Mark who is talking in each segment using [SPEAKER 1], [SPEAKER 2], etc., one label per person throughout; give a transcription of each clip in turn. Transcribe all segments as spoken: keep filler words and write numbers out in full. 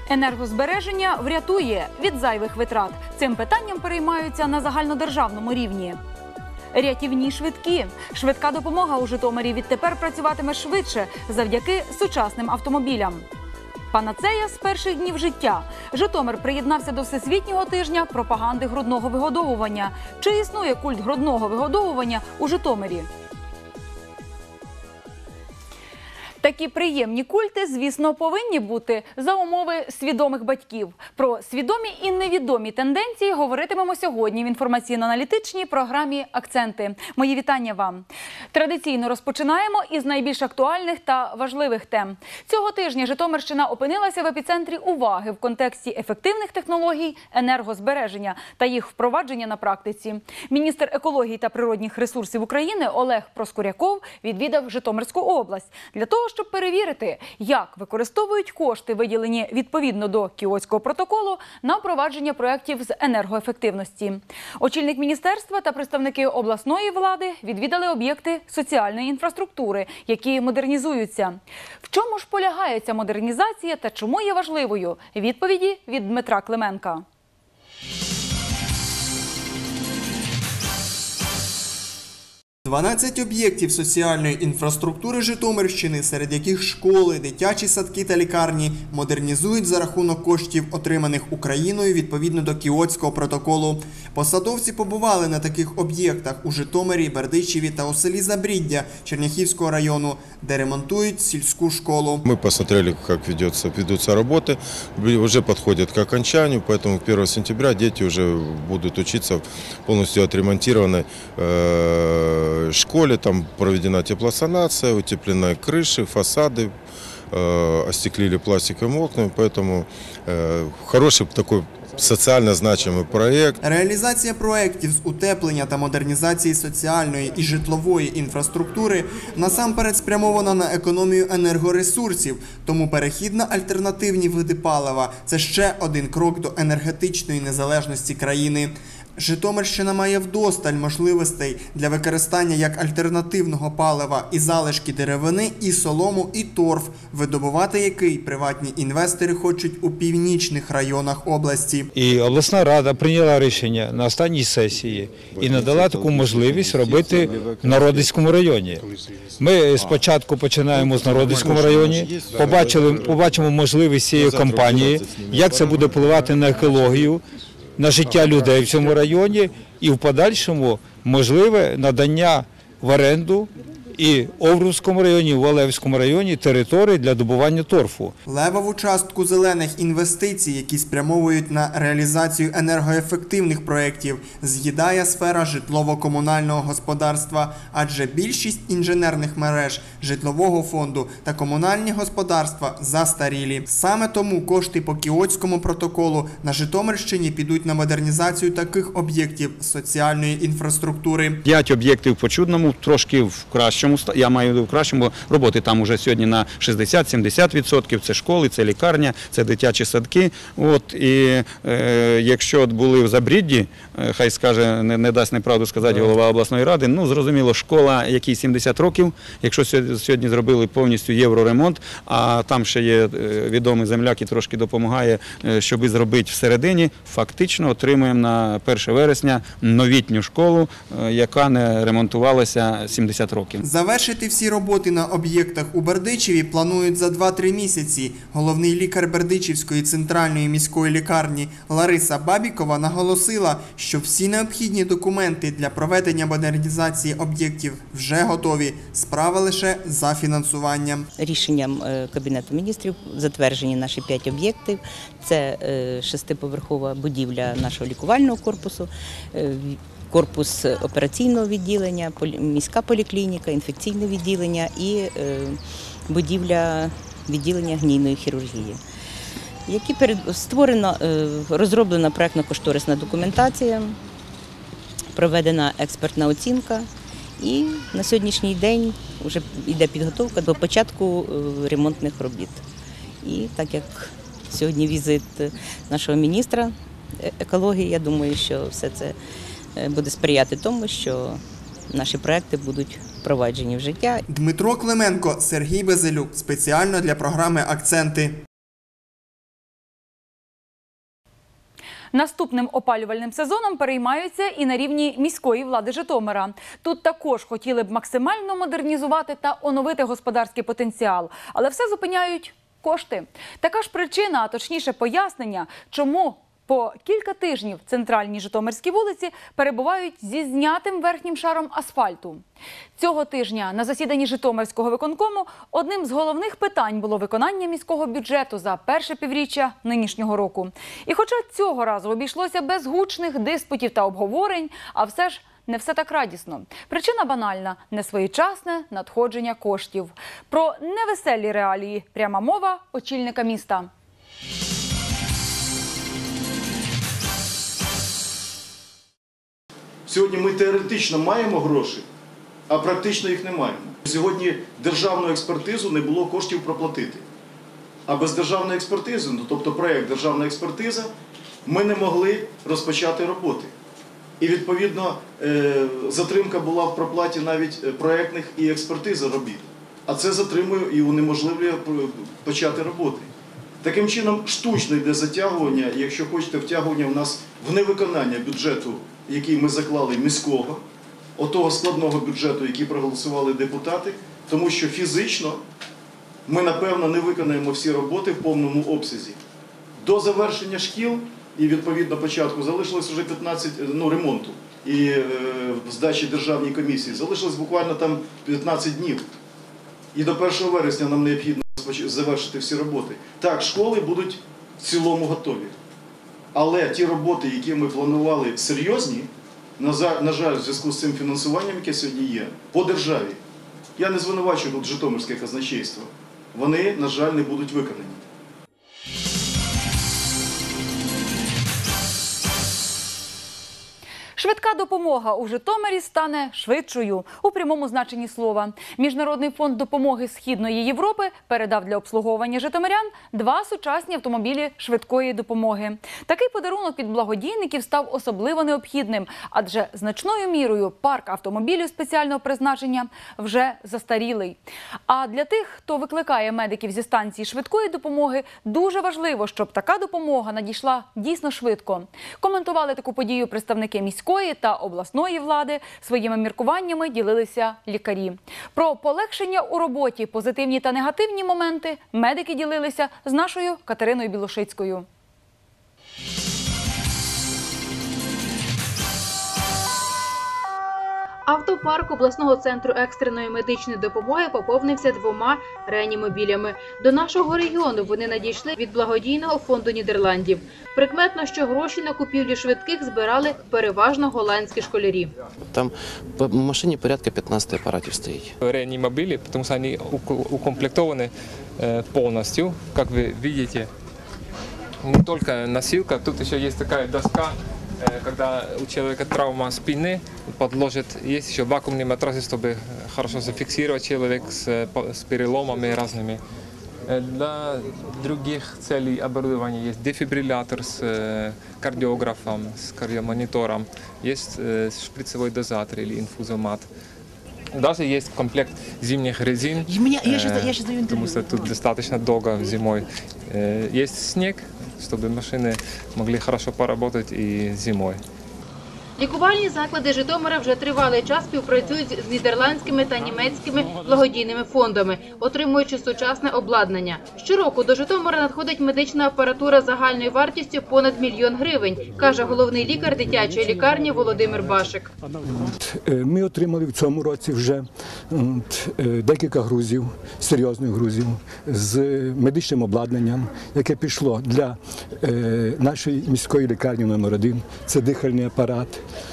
[SPEAKER 1] Енергозбереження врятує від зайвих витрат. Цим питанням переймаються на загальнодержавному рівні. Рятівні швидкі. Швидка допомога у Житомирі відтепер працюватиме швидше завдяки сучасним автомобілям. Панацея з перших днів життя. Житомир приєднався до Всесвітнього тижня пропаганди грудного вигодовування. Чи існує культ грудного вигодовування у Житомирі? Такі приємні культи, звісно, повинні бути за умови свідомих батьків. Про свідомі і невідомі тенденції говоритимемо сьогодні в інформаційно-аналітичній програмі «Акценти». Мої вітання вам. Традиційно розпочинаємо із найбільш актуальних та важливих тем. Цього тижня Житомирщина опинилася в епіцентрі уваги в контексті ефективних технологій енергозбереження та їх впровадження на практиці. Міністр екології та природних ресурсів України Олег Проскуряков відвідав Житомирську область для того, щоб перевірити, як використовують кошти, виділені відповідно до Кіотського протоколу, на впровадження проєктів з енергоефективності. Очільник міністерства та представники обласної влади відвідали об'єкти соціальної інфраструктури, які модернізуються. В чому ж полягає ця модернізація та чому є важливою? Відповіді від Дмитра Клименка.
[SPEAKER 2] дванадцять об'єктів соціальної інфраструктури Житомирщини, серед яких школи, дитячі садки та лікарні, модернізують за рахунок коштів, отриманих Україною відповідно до Кіотського протоколу. Посадовці побували на таких об'єктах у Житомирі, Бердичеві та у селі Забріддя Черняхівського району, де ремонтують сільську школу.
[SPEAKER 3] Ми посмотрели, як ведуться, ведуться роботи, вже підходять к окончанию, поэтому первого сентября діти вже будуть вчитися в повністю отремонтованій школе. Там проведена теплосанация, утеплены крыши, фасады, э, остеклили пластиковыми окнами, поэтому э, хороший такой соціально значимий проєкт.
[SPEAKER 2] Реалізація проєктів з утеплення та модернізації соціальної і житлової інфраструктури насамперед спрямована на економію енергоресурсів, тому перехід на альтернативні види палива – це ще один крок до енергетичної незалежності країни. Житомирщина має вдосталь можливостей для використання як альтернативного палива і залишки деревини, і солому, і торф, видобувати який приватні інвестори хочуть у північних районах області.
[SPEAKER 4] І обласна рада прийняла рішення на останній сесії і надала таку можливість робити в Народицькому районі. Ми спочатку починаємо з Народицькому районі, побачили, побачимо можливість цієї кампанії, як це буде впливати на екологію, на життя людей в цьому районі і в подальшому можливе надання в оренду і в Овруцькому районі, і в Олевському районі території для добування торфу.
[SPEAKER 2] Левову частку зелених інвестицій, які спрямовують на реалізацію енергоефективних проєктів, з'їдає сфера житлово-комунального господарства, адже більшість інженерних мереж, житлового фонду та комунальні господарства застарілі. Саме тому кошти по Кіотському протоколу на Житомирщині підуть на модернізацію таких об'єктів соціальної інфраструктури.
[SPEAKER 5] П'ять об'єктів по Чудному, трошки в кращому. Я маю в кращому, роботи там вже сьогодні на шістдесят-сімдесят відсотків, це школи, це лікарня, це дитячі садки. От, і е, якщо от були в Забрідді, е, хай скаже, не, не дасть неправду сказати голова обласної ради, ну зрозуміло, школа, якій сімдесят років, якщо сьогодні зробили повністю євроремонт, а там ще є відомий земляк і трошки допомагає, щоб зробити всередині, фактично отримуємо на перше вересня новітню школу, яка не ремонтувалася сімдесят років.
[SPEAKER 2] Завершити всі роботи на об'єктах у Бердичеві планують за два-три місяці. Головний лікар Бердичівської центральної міської лікарні Лариса Бабікова наголосила, що всі необхідні документи для проведення модернізації об'єктів вже готові. Справа лише за фінансуванням.
[SPEAKER 6] Рішенням Кабінету міністрів затверджені наші п'ять об'єктів. Це шестиповерхова будівля нашого лікувального корпусу, корпус операційного відділення, міська поліклініка, інфекційне відділення і будівля відділення гнійної хірургії. Які створена, розроблена проєктно-кошторисна документація, проведена експертна оцінка і на сьогоднішній день вже йде підготовка до початку ремонтних робіт. І так як сьогодні візит нашого міністра екології, я думаю, що все це буде сприяти тому, що наші проекти будуть впроваджені в життя.
[SPEAKER 2] Дмитро Клименко, Сергій Безелюк. Спеціально для програми «Акценти».
[SPEAKER 1] Наступним опалювальним сезоном переймаються і на рівні міської влади Житомира. Тут також хотіли б максимально модернізувати та оновити господарський потенціал. Але все зупиняють кошти. Така ж причина, а точніше пояснення, чому по кілька тижнів центральні житомирські вулиці перебувають зі знятим верхнім шаром асфальту. Цього тижня на засіданні Житомирського виконкому одним з головних питань було виконання міського бюджету за перше півріччя нинішнього року. І хоча цього разу обійшлося без гучних диспутів та обговорень, а все ж не все так радісно. Причина банальна – несвоєчасне надходження коштів. Про невеселі реалії пряма мова очільника міста.
[SPEAKER 7] Сьогодні ми теоретично маємо гроші, а практично їх не маємо. Сьогодні державну експертизу не було коштів проплатити. А без державної експертизи, ну, тобто проєкт «Державна експертиза», ми не могли розпочати роботи. І, відповідно, затримка була в проплаті навіть проєктних і експертизи робіт. А це затримує і унеможливлює почати роботи. Таким чином, штучно йде затягування, якщо хочете, втягування в нас в невиконання бюджету, який ми заклали міського, отого складного бюджету, який проголосували депутати, тому що фізично ми, напевно, не виконаємо всі роботи в повному обсязі. До завершення шкіл і, відповідно, початку залишилось вже п'ятнадцять, ну, ремонту і е, здачі державній комісії. Залишилось буквально там п'ятнадцять днів. І до першого вересня нам необхідно завершити всі роботи. Так, школи будуть в цілому готові. Але ті роботи, які ми планували серйозні, на жаль, в зв'язку з цим фінансуванням, яке сьогодні є, по державі, я не звинувачую тут Житомирське казначейство, вони, на жаль, не будуть виконані.
[SPEAKER 1] Швидка допомога у Житомирі стане швидшою у прямому значенні слова. Міжнародний фонд допомоги Східної Європи передав для обслуговування житомирян два сучасні автомобілі швидкої допомоги. Такий подарунок від благодійників став особливо необхідним, адже значною мірою парк автомобілів спеціального призначення вже застарілий. А для тих, хто викликає медиків зі станції швидкої допомоги, дуже важливо, щоб така допомога надійшла дійсно швидко. Коментували таку подію представники міської та обласної влади, своїми міркуваннями ділилися лікарі. Про полегшення у роботі, позитивні та негативні моменти медики ділилися з нашою Катериною Білошицькою.
[SPEAKER 8] Автопарк обласного центру екстреної медичної допомоги поповнився двома реанімобілями. До нашого регіону вони надійшли від благодійного фонду Нідерландів. Прикметно, що гроші на купівлю швидких збирали переважно голландські школярі.
[SPEAKER 9] Там в машині порядка п'ятнадцять апаратів стоїть.
[SPEAKER 10] Реанимобили, потому что они укомплектованы полностью, как вы видите. Не только носилка, тут еще есть такая доска, когда у человека травма спины, подложит, есть еще вакуумные матрасы, чтобы хорошо зафиксировать человека с, с переломами разными. Для других целей оборудования есть дефибриллятор с кардиографом, с кардиомонитором, есть шприцевой дозатор или инфузомат. Даже есть комплект зимних резин,
[SPEAKER 11] Меня, я сейчас, я сейчас даю
[SPEAKER 10] потому что тут достаточно долго зимой. Есть снег, чтобы машины могли хорошо поработать и зимой.
[SPEAKER 8] Лікувальні заклади Житомира вже тривалий час співпрацюють з нідерландськими та німецькими благодійними фондами, отримуючи сучасне обладнання. Щороку до Житомира надходить медична апаратура загальною вартістю понад мільйон гривень, каже головний лікар дитячої лікарні Володимир Башик.
[SPEAKER 12] Ми отримали в цьому році вже декілька грузів, серйозних грузів, з медичним обладнанням, яке пішло для нашої міської лікарні номер один. Це дихальний апарат.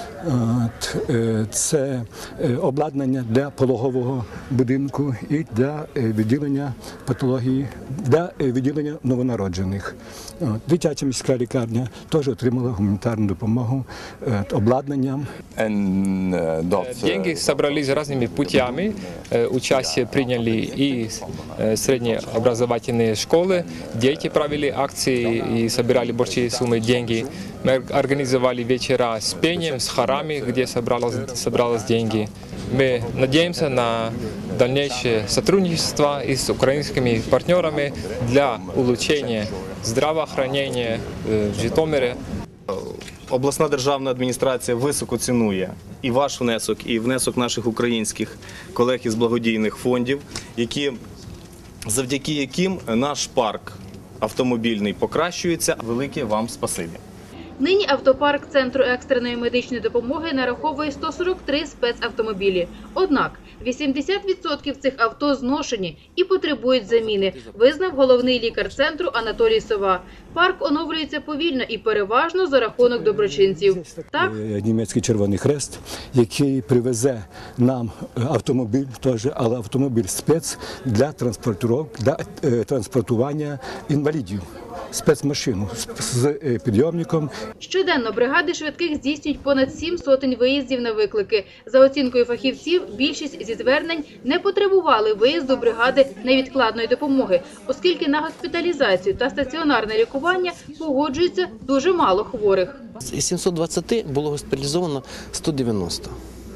[SPEAKER 12] Це обладнання для пологового будинку і для відділення патології, для відділення новонароджених. Дитяча міська лікарня теж отримала гуманітарну допомогу обладнанням.
[SPEAKER 10] Деньги собрались разными путями. Участие приняли и среднеобразовательные школы. Дети провели акции и собирали большие суммы деньги. Мы организовали вечера с пением, с хорами, где собралось, собралось деньги. Мы надеемся на дальнейшее сотрудничество и с украинскими партнерами для улучшения здравоохранения в Житомире.
[SPEAKER 11] Обласна державна адміністрація високо цінує і ваш внесок, і внесок наших українських колег із благодійних фондів, які, завдяки яким наш парк автомобільний покращується. Велике вам спасибі.
[SPEAKER 8] Нині автопарк Центру екстреної медичної допомоги нараховує сто сорок три спецавтомобілі. Однак вісімдесят відсотків цих авто зношені і потребують заміни, визнав головний лікар центру Анатолій Сова. Парк оновлюється повільно і переважно за рахунок доброчинців. Так,
[SPEAKER 12] німецький Червоний Хрест, який привезе нам автомобіль, теж, але автомобіль спец для для транспортування інвалідів. Спецмашину з підйомником.
[SPEAKER 8] Щоденно бригади швидких здійснюють понад сім сотень виїздів на виклики. За оцінкою фахівців, більшість зі звернень не потребували виїзду бригади невідкладної допомоги, оскільки на госпіталізацію та стаціонарне лікування погоджується дуже мало хворих.
[SPEAKER 9] Із сімсот двадцяти було госпіталізовано сто дев'яносто.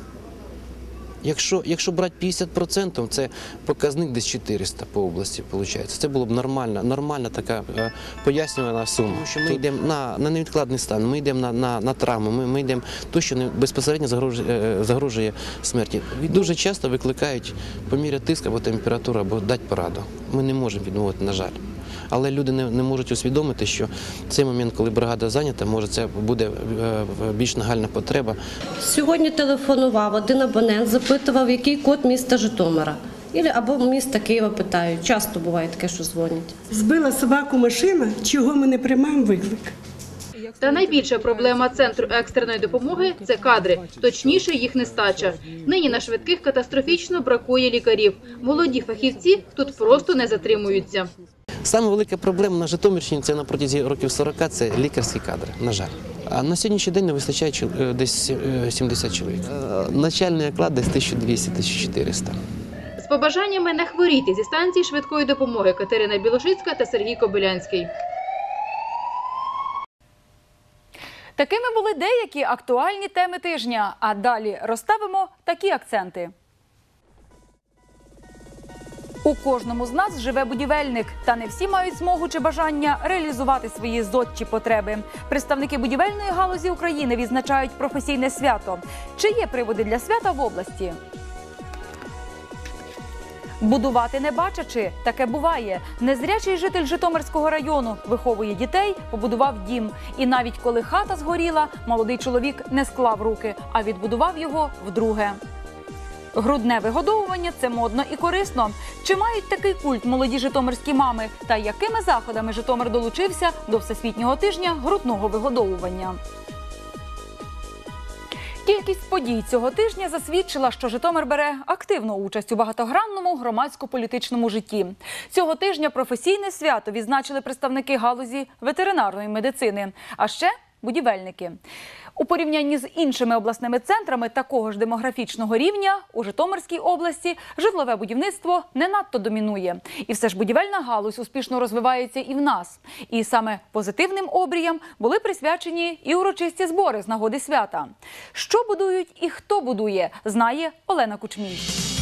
[SPEAKER 9] Якщо, якщо брати п'ятдесят відсотків, це показник десь чотириста по області, виходить. Це було б нормальна, нормальна така е, пояснювана сума. Тому що ми йдемо на, на невідкладний стан, ми йдемо на, на, на травму, ми, ми йдемо то, що не, безпосередньо загрожує, е, загрожує смерті. Дуже часто викликають поміряти тиск або температуру, або дати пораду. Ми не можемо відмовити, на жаль. Але люди не, не можуть усвідомити, що в цей момент, коли бригада зайнята, може це буде більш нагальна потреба.
[SPEAKER 13] Сьогодні телефонував один абонент, запитував, який код міста Житомира. Або міста Києва питають. Часто буває таке, що дзвонять.
[SPEAKER 14] Збила собаку машина, чого ми не приймаємо виклик.
[SPEAKER 8] Та найбільша проблема Центру екстреної допомоги – це кадри, точніше їх нестача. Нині на швидких катастрофічно бракує лікарів. Молоді фахівці тут просто не затримуються.
[SPEAKER 9] Саме велика проблема на Житомирщині, це на протязі років сорока, це лікарські кадри, на жаль. А на сьогоднішній день не вистачає десь сімдесят чоловік. Начальний оклад десь тисяча двісті - тисяча чотириста.
[SPEAKER 8] З побажаннями не хворіти зі станції швидкої допомоги Катерина Білошицька та Сергій Кобилянський.
[SPEAKER 1] Такими були деякі актуальні теми тижня, а далі розставимо такі акценти. У кожному з нас живе будівельник, та не всі мають змогу чи бажання реалізувати свої зодчі потреби. Представники будівельної галузі України відзначають професійне свято. Чи є приводи для свята в області? Будувати не бачачи – таке буває. Незрячий житель Житомирського району виховує дітей, побудував дім. І навіть коли хата згоріла, молодий чоловік не склав руки, а відбудував його вдруге. Грудне вигодовування – це модно і корисно. Чи мають такий культ молоді житомирські мами? Та якими заходами Житомир долучився до Всесвітнього тижня грудного вигодовування? Кількість подій цього тижня засвідчила, що Житомир бере активну участь у багатогранному громадсько-політичному житті. Цього тижня професійне свято відзначили представники галузі ветеринарної медицини, а ще будівельники. У порівнянні з іншими обласними центрами такого ж демографічного рівня у Житомирській області житлове будівництво не надто домінує. І все ж будівельна галузь успішно розвивається і в нас. І саме позитивним обріям були присвячені і урочисті збори з нагоди свята. Що будують і хто будує, знає Олена Кучмій.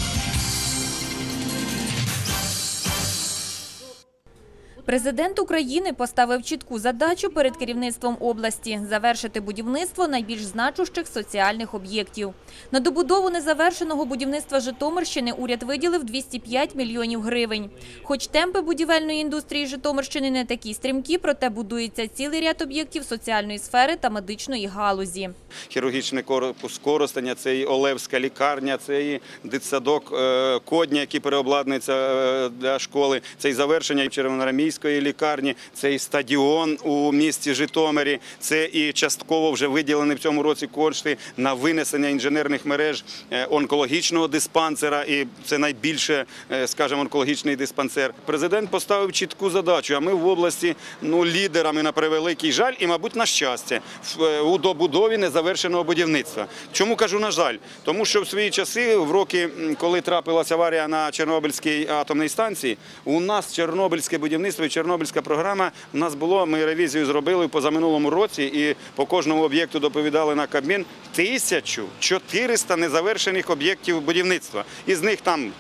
[SPEAKER 15] Президент України поставив чітку задачу перед керівництвом області – завершити будівництво найбільш значущих соціальних об'єктів. На добудову незавершеного будівництва Житомирщини уряд виділив двісті п'ять мільйонів гривень. Хоч темпи будівельної індустрії Житомирщини не такі стрімкі, проте будується цілий ряд об'єктів соціальної сфери та медичної галузі.
[SPEAKER 5] Хірургічний корпус Коростеня, це і Олевська лікарня, це і дитсадок Кодня, який переобладнується для школи, це і завершення Червоноармійської лікарні, це і стадіон у місті Житомирі, це і частково вже виділені в цьому році кошти на винесення інженерних мереж онкологічного диспансера, і це найбільше, скажімо, онкологічний диспансер. Президент поставив чітку задачу, а ми в області ну, лідерами, на превеликий жаль, і, мабуть, на щастя, у добудові незавершеного будівництва. Чому кажу на жаль? Тому що в свої часи, в роки, коли трапилася аварія на Чорнобильській атомній станції, у нас Чорнобильське будівництво і Чорнобильська програма, у нас було, ми ревізію зробили в позаминулому році і по кожному об'єкту доповідали на Кабмін, тисяча чотириста незавершених об'єктів будівництва. Із них там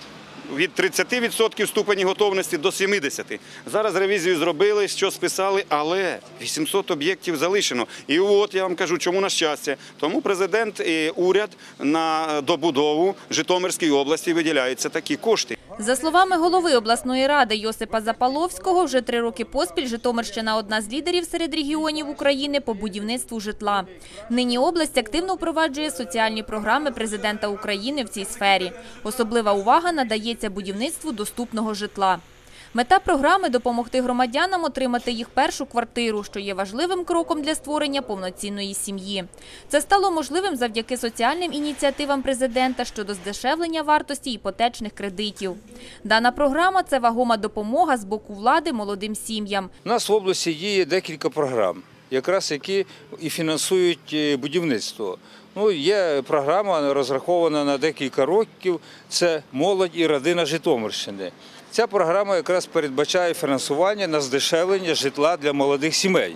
[SPEAKER 5] від тридцяти відсотків ступені готовності до сімдесяти відсотків. Зараз ревізію зробили, що списали, але вісімсот об'єктів залишено. І от я вам кажу, чому на щастя. Тому президент і уряд на добудову Житомирської області виділяються такі кошти.
[SPEAKER 15] За словами голови обласної ради Йосипа Запаловського, вже три роки поспіль Житомирщина – одна з лідерів серед регіонів України по будівництву житла. Нині область активно впроваджує соціальні програми президента України в цій сфері. Особлива увага надається будівництву доступного житла. Мета програми – допомогти громадянам отримати їх першу квартиру, що є важливим кроком для створення повноцінної сім'ї. Це стало можливим завдяки соціальним ініціативам президента щодо здешевлення вартості іпотечних кредитів. Дана програма – це вагома допомога з боку влади молодим сім'ям.
[SPEAKER 4] У нас в області діє декілька програм, якраз які і фінансують будівництво. Ну, є програма, розрахована на декілька років, це «Молодь і родина Житомирщини». Ця програма якраз передбачає фінансування на здешевлення житла для молодих сімей.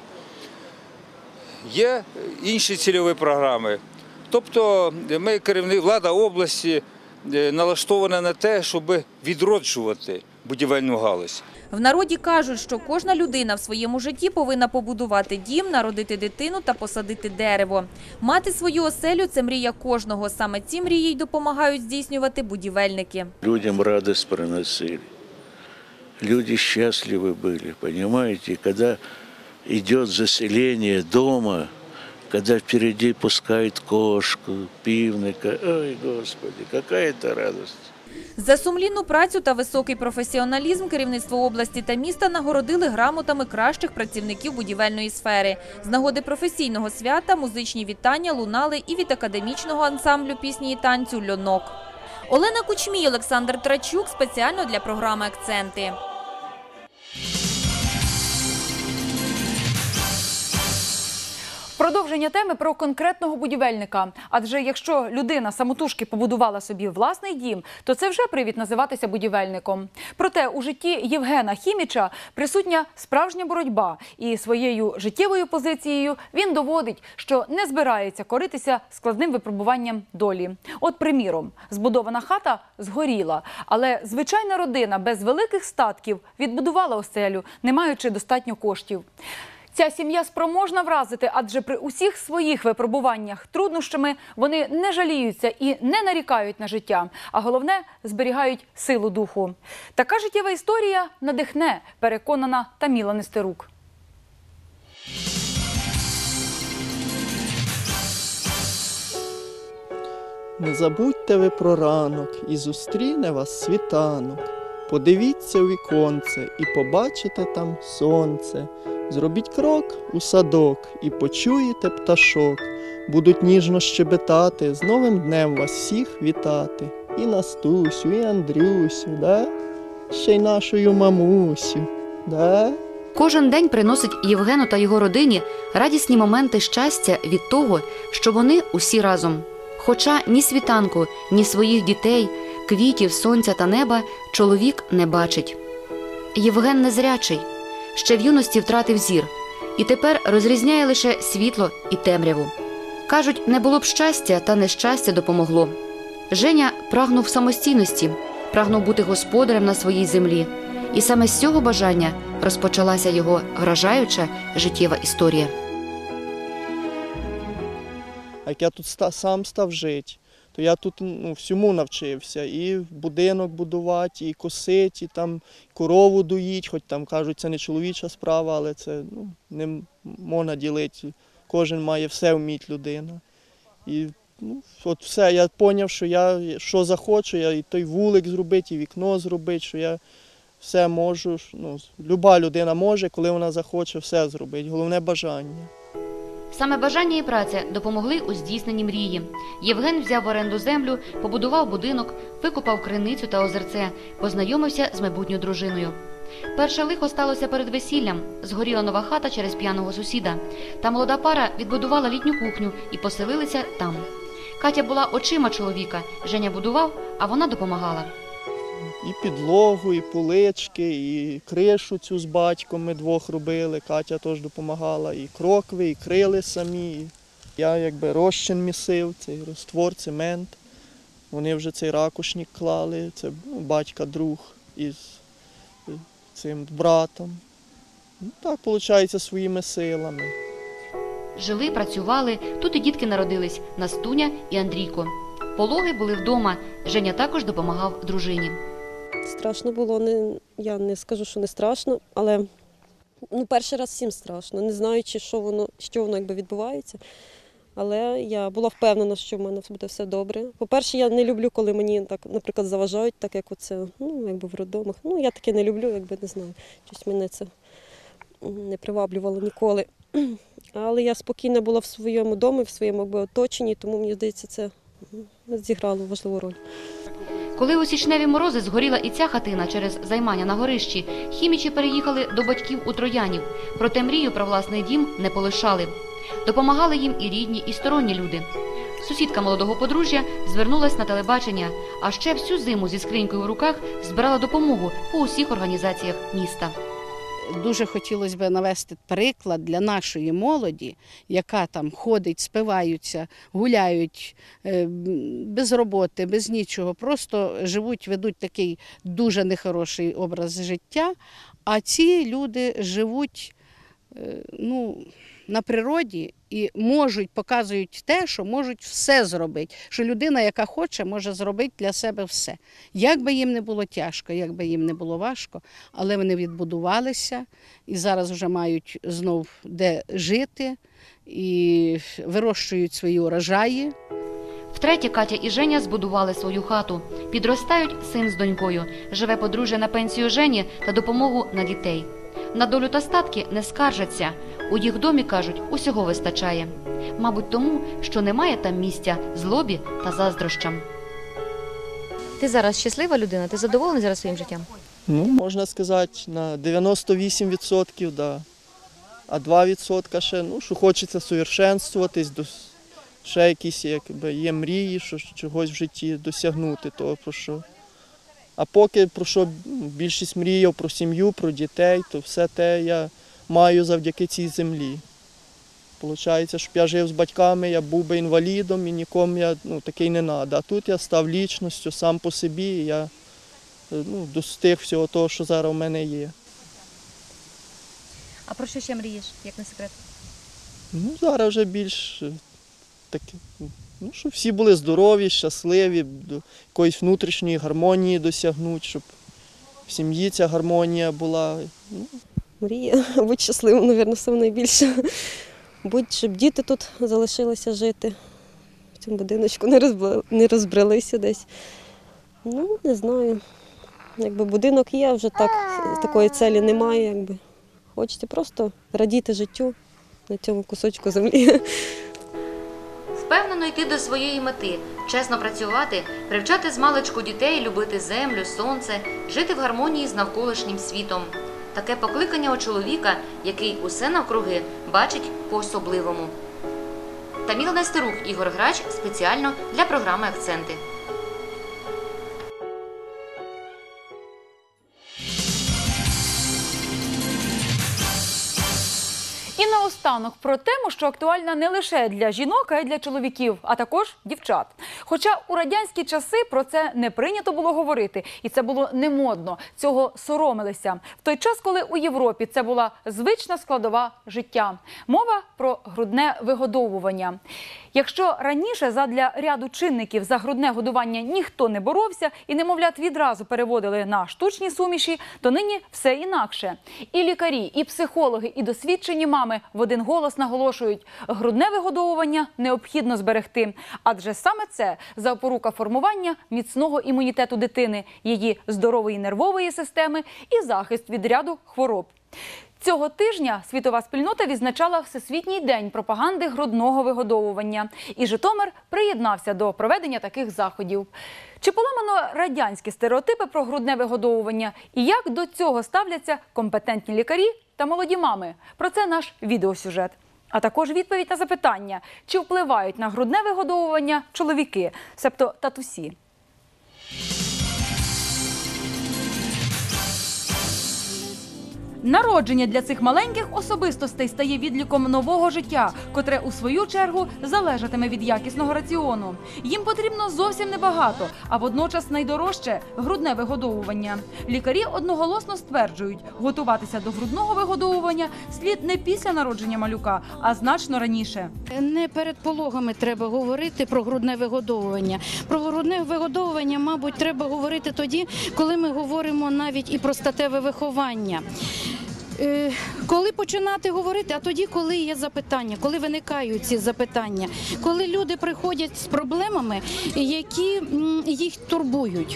[SPEAKER 4] Є інші цільові програми. Тобто ми, керівник, влада області, налаштована на те, щоб відроджувати будівельну галузь.
[SPEAKER 15] В народі кажуть, що кожна людина в своєму житті повинна побудувати дім, народити дитину та посадити дерево. Мати свою оселю – це мрія кожного. Саме ці мрії й допомагають здійснювати будівельники.
[SPEAKER 16] Людям радость приносили. Люди счастливы были, понимаете? Когда идет заселение дома, когда впереди пускают кошку, пивника. Ой, Господи, какая это радость.
[SPEAKER 15] За сумлінну працю та високий професіоналізм керівництво області та міста нагородили грамотами кращих працівників будівельної сфери. З нагоди професійного свята музичні вітання лунали і від академічного ансамблю пісні і танцю «Льонок». Олена Кучмій, Олександр Трачук спеціально для програми «Акценти».
[SPEAKER 1] Продовження теми про конкретного будівельника. Адже якщо людина самотужки побудувала собі власний дім, то це вже привід називатися будівельником. Проте у житті Євгена Хіміча присутня справжня боротьба. І своєю життєвою позицією він доводить, що не збирається коритися складним випробуванням долі. От, приміром, збудована хата згоріла, але звичайна родина без великих статків відбудувала оселю, не маючи достатньо коштів. Ця сім'я спроможна вразити, адже при усіх своїх випробуваннях, труднощами вони не жаліються і не нарікають на життя, а головне – зберігають силу духу. Така життєва історія надихне, переконана Таміла Нестерук.
[SPEAKER 17] Не забудьте ви про ранок, і зустріне вас світанок. Подивіться у віконце і побачите там сонце. Зробіть крок у садок і почуєте пташок. Будуть ніжно щебетати, з новим днем вас всіх вітати. І Настусю, і Андрюсю, да? Ще й нашою мамусю, да?
[SPEAKER 18] Кожен день приносить Євгену та його родині радісні моменти щастя від того, що вони усі разом. Хоча ні світанку, ні своїх дітей, квітів, сонця та неба чоловік не бачить. Євген незрячий. Ще в юності втратив зір, і тепер розрізняє лише світло і темряву. Кажуть, не було б щастя, та нещастя допомогло. Женя прагнув самостійності, прагнув бути господарем на своїй землі. І саме з цього бажання розпочалася його вражаюча життєва історія.
[SPEAKER 17] Як я тут сам став жити, то я тут ну, всьому навчився. І будинок будувати, і косити, і там корову доїть, хоч там кажуть, це не чоловіча справа, але це ну, не можна ділити. Кожен має все вміти людина. І ну, от все, я зрозумів, що я що захочу, я і той вулик зробити, і вікно зробити, що я все можу. Ну, люба людина може, коли вона захоче, все зробити. Головне бажання.
[SPEAKER 18] Саме бажання і праця допомогли у здійсненні мрії. Євген взяв в оренду землю, побудував будинок, викопав криницю та озерце, познайомився з майбутньою дружиною. Перше лихо сталося перед весіллям. Згоріла нова хата через п'яного сусіда. Та молода пара відбудувала літню кухню і поселилися там. Катя була очима чоловіка, Женя будував, а вона допомагала.
[SPEAKER 17] І підлогу, і полички, і кришу цю з батьком ми двох робили, Катя теж допомагала, і крокви, і крили самі. Я якби розчин місив, цей розтвор, цемент. Вони вже цей ракушник клали, це батька друг із цим братом. Ну, так, виходить, своїми силами.
[SPEAKER 18] Жили, працювали, тут і дітки народились – Настуня і Андрійко. Пологи були вдома, Женя також допомагав дружині.
[SPEAKER 19] Страшно було, не, я не скажу, що не страшно, але ну, перший раз всім страшно, не знаючи, що воно, що воно якби відбувається. Але я була впевнена, що в мене буде все добре. По-перше, я не люблю, коли мені, так, наприклад, заважають, так як оце, ну, якби в роддомах. Ну, я таке не люблю, якби не знаю. Щось мене це не приваблювало ніколи. Але я спокійна була в своєму домі, в своєму якби, оточенні, тому, мені здається, це зіграло важливу роль.
[SPEAKER 18] Коли у січневі морози згоріла і ця хатина через займання на горищі, хімічі переїхали до батьків у Троянів. Проте мрію про власний дім не полишали. Допомагали їм і рідні, і сторонні люди. Сусідка молодого подружжя звернулась на телебачення, а ще всю зиму зі скринькою в руках збирала допомогу по усіх організаціях міста.
[SPEAKER 20] Дуже хотілося б навести приклад для нашої молоді, яка там ходить, спиваються, гуляють без роботи, без нічого, просто живуть, ведуть такий дуже нехороший образ життя, а ці люди живуть, ну, на природі і можуть, показують те, що можуть все зробити, що людина, яка хоче, може зробити для себе все. Як би їм не було тяжко, як би їм не було важко, але вони відбудувалися і зараз вже мають знов де жити і вирощують свої урожаї.
[SPEAKER 18] Втретє Катя і Женя збудували свою хату. Підростають син з донькою. Живе подружжя на пенсію Жені та допомогу на дітей. На долю та статки не скаржаться. У їх домі, кажуть, усього вистачає. Мабуть, тому, що немає там місця злобі та заздрощам.
[SPEAKER 21] Ти зараз щаслива людина? Ти задоволений зараз своїм життям?
[SPEAKER 17] Ну, можна сказати, на дев'яносто вісім відсотків, да. А два відсотки ще, ну, що хочеться совершенствуватись, до, ще якісь якби, є мрії, що чогось в житті досягнути, того, про що. А поки про що більшість мріяв, про сім'ю, про дітей, то все те я маю завдяки цій землі. Получається, щоб я жив з батьками, я був би інвалідом і нікому я ну, такий не треба. А тут я став лічністю сам по собі, і я ну, достиг всього того, що зараз у мене є.
[SPEAKER 21] А про що ще мрієш, як не секрет?
[SPEAKER 17] Ну, зараз вже більш таке, ну, щоб всі були здорові, щасливі, до якоїсь внутрішньої гармонії досягнути, щоб в сім'ї ця гармонія була. Ну.
[SPEAKER 19] Мрія, будь щасливим, мабуть, саме найбільше. Будь, щоб діти тут залишилися жити, в цьому будиночку не, розбили, не розбралися десь. Ну, не знаю. Якби будинок є, вже так, такої цілі немає. Якби. Хочеться просто радіти життю на цьому кусочку землі.
[SPEAKER 18] Впевнено йти до своєї мети, чесно працювати, привчати змалечку дітей любити землю, сонце, жити в гармонії з навколишнім світом. Таке покликання у чоловіка, який усе навкруги бачить по-особливому. Таміла Нестерук, Ігор Грач спеціально для програми «Акценти».
[SPEAKER 1] І наостанок про тему, що актуальна не лише для жінок, а й для чоловіків, а також дівчат. Хоча у радянські часи про це не прийнято було говорити, і це було не модно, цього соромилися. В той час, коли у Європі це була звична складова життя. Мова про грудне вигодовування. Якщо раніше задля ряду чинників за грудне годування ніхто не боровся і немовлят відразу переводили на штучні суміші, то нині все інакше. І лікарі, і психологи, і досвідчені мами в один голос наголошують – грудне вигодовування необхідно зберегти. Адже саме це запорука формування міцного імунітету дитини, її здорової нервової системи і захист від ряду хвороб. Цього тижня світова спільнота відзначала Всесвітній день пропаганди грудного вигодовування. І Житомир приєднався до проведення таких заходів. Чи поламано радянські стереотипи про грудне вигодовування? І як до цього ставляться компетентні лікарі та молоді мами? Про це наш відеосюжет. А також відповідь на запитання, чи впливають на грудне вигодовування чоловіки, себто татусі. Народження для цих маленьких особистостей стає відліком нового життя, котре у свою чергу залежатиме від якісного раціону. Їм потрібно зовсім небагато, а водночас найдорожче – грудне вигодовування. Лікарі одноголосно стверджують, готуватися до грудного вигодовування слід не після народження малюка, а значно раніше.
[SPEAKER 3] Не перед пологами треба говорити про грудне вигодовування. Про грудне вигодовування, мабуть, треба говорити тоді, коли ми говоримо навіть і про статеве виховання. Коли починати говорити, а тоді, коли є запитання, коли виникають ці запитання, коли люди приходять з проблемами, які їх турбують.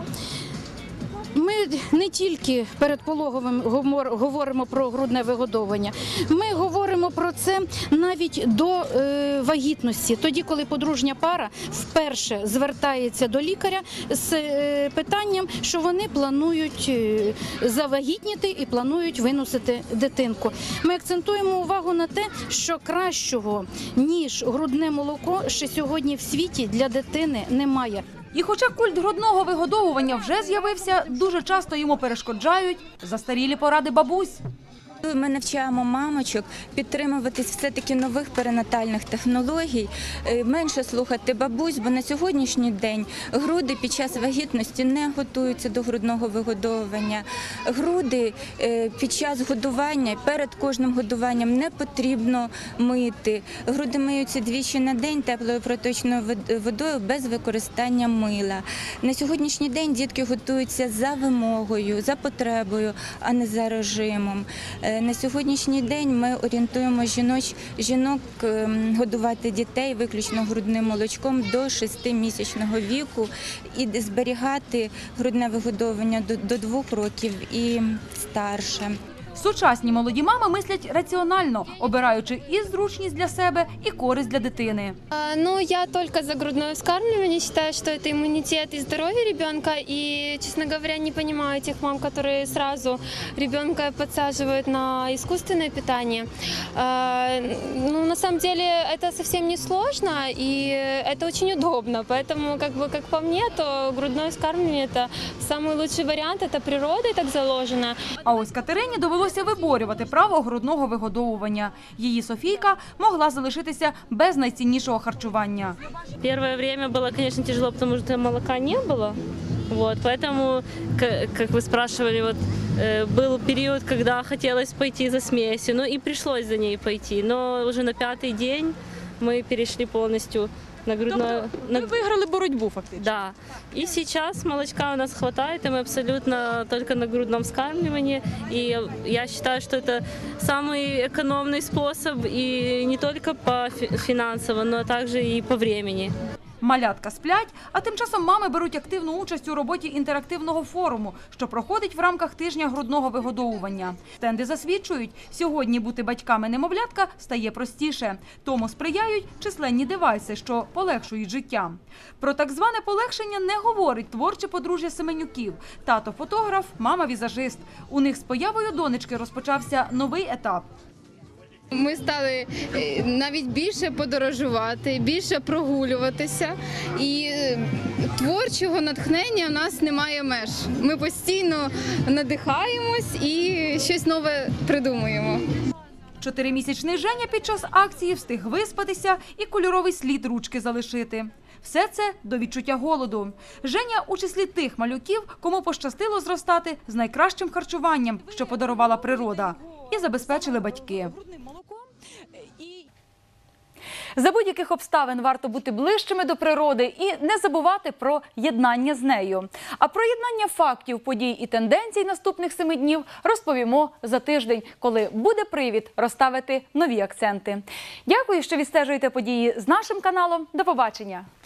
[SPEAKER 3] Ми не тільки перед пологовим говоримо про грудне вигодовування, ми говоримо про це навіть до е, вагітності. Тоді, коли подружня пара вперше звертається до лікаря з е, питанням, що вони планують е, завагітніти і планують виносити дитинку. Ми акцентуємо увагу на те, що кращого, ніж грудне молоко, ще сьогодні в світі для дитини немає.
[SPEAKER 1] І хоча культ грудного вигодовування вже з'явився, дуже часто йому перешкоджають застарілі поради бабусь.
[SPEAKER 22] Ми навчаємо мамочок підтримуватись все-таки нових перинатальних технологій, менше слухати бабусь, бо на сьогоднішній день груди під час вагітності не готуються до грудного вигодовування. Груди під час годування, перед кожним годуванням не потрібно мити. Груди миються двічі на день теплою проточною водою без використання мила. На сьогоднішній день дітки готуються за вимогою, за потребою, а не за режимом. На сьогоднішній день ми орієнтуємо жіноч, жінок годувати дітей виключно грудним молочком до шестимісячного віку і зберігати грудне вигодовування до, до двох років і старше.
[SPEAKER 1] Сучасні молоді мами мислять раціонально, обираючи і зручність для себе, і користь для дитини.
[SPEAKER 23] Ну, я только за грудное вскармливание, считаю, что это иммунитет и здоровье ребенка, и, честно говоря, не понимаю тех мам, которые сразу ребенка подсаживают на искусственное питание. Ну, на самом деле, это совсем не сложно, и это очень удобно, поэтому, как бы, как по мне, то грудное вскармливание – это самый лучший вариант, это природой так заложено.
[SPEAKER 1] А ось Катерині довелося виборювати право грудного вигодовування. Її Софійка могла залишитися без найціннішого харчування.
[SPEAKER 24] Первое время было, конечно, тяжело, потому что молока не было. Вот, поэтому, как вы спрашивали, вот, был период, когда хотелось пойти за смесью, ну и пришлось за ней пойти. Но уже на пятый день мы перешли полностью на грудное...
[SPEAKER 1] Тобто ви виграли боротьбу фактично?
[SPEAKER 24] Да. И сейчас молочка у нас хватает, и мы абсолютно только на грудном вскармливании. И я считаю, что это самый экономный способ, и не только по финансово, но также и по времени.
[SPEAKER 1] Малятка сплять, а тим часом мами беруть активну участь у роботі інтерактивного форуму, що проходить в рамках тижня грудного вигодовування. Стенди засвідчують, сьогодні бути батьками немовлятка стає простіше. Тому сприяють численні девайси, що полегшують життя. Про так зване полегшення не говорить творче подружжя Семенюків. Тато – фотограф, мама – візажист. У них з появою донечки розпочався новий етап.
[SPEAKER 25] Ми стали навіть більше подорожувати, більше прогулюватися, і творчого натхнення у нас немає меж. Ми постійно надихаємось і щось нове придумуємо.
[SPEAKER 1] Чотиримісячний Женя під час акції встиг виспатися і кольоровий слід ручки залишити. Все це до відчуття голоду. Женя у числі тих малюків, кому пощастило зростати з найкращим харчуванням, що подарувала природа, і забезпечили батьки. За будь-яких обставин варто бути ближчими до природи і не забувати про єднання з нею. А про єднання фактів, подій і тенденцій наступних семи днів розповімо за тиждень, коли буде привід розставити нові акценти. Дякую, що відстежуєте події з нашим каналом. До побачення!